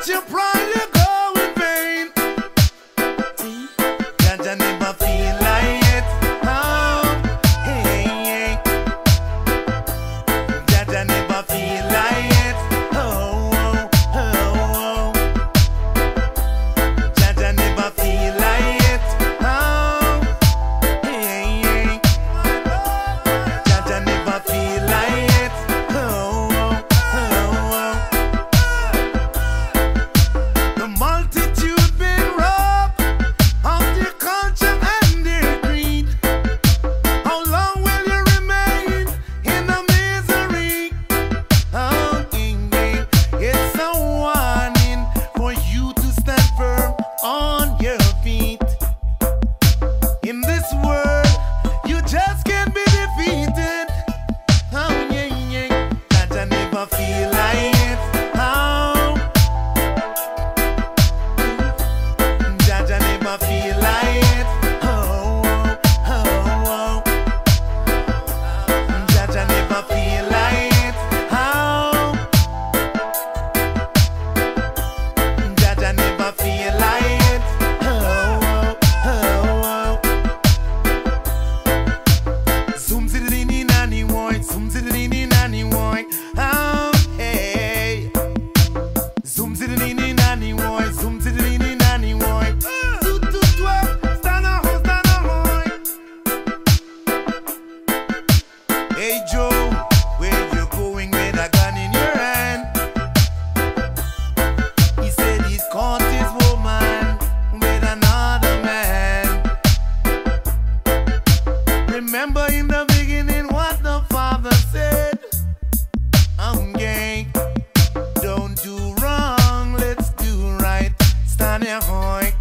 Let your pride go in vain. Jaja never feel like it. Oh, hey, hey. Jaja never feel like it. Oh, oh, oh, oh. Jaja never feel like it. Oh, hey, hey. Jaja never feel like it. Oh, oh, oh, oh. The multitude been robbed of their culture and their creed. How long will you remain in the misery? Oh, it's a warning for you to stand firm on your feet. In this world, you just can't be defeated. Oh, yeah, yeah. Jaja never feel like it. Oh, Jaja never feel like it. Oh, oh, oh, oh. Jaja never feel like it. Oh, Jaja never feel like it. Oh, oh, oh. Zoom zidini nani woy, zoom zidini nani woy. Oh, hey. Zoom zidini nani woy, zoom zidini nani woy. 2 to 12, stand a hoy. Hey Joe, where you going with a gun in your hand? He said he's caught his woman with another man. Remember in the beginning what the Father said. Okay, don't do wrong, let's do right. Stand here, hoy.